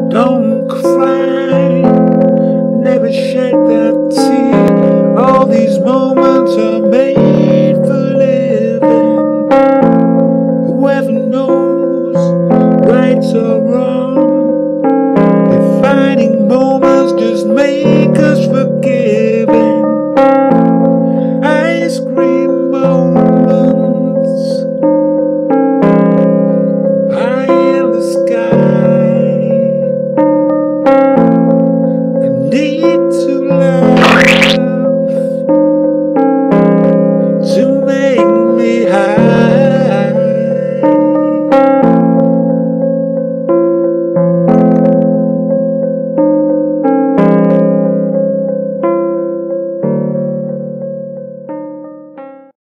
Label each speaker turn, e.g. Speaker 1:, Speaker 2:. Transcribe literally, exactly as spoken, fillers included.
Speaker 1: Don't cry, never shed that tear. All these moments are made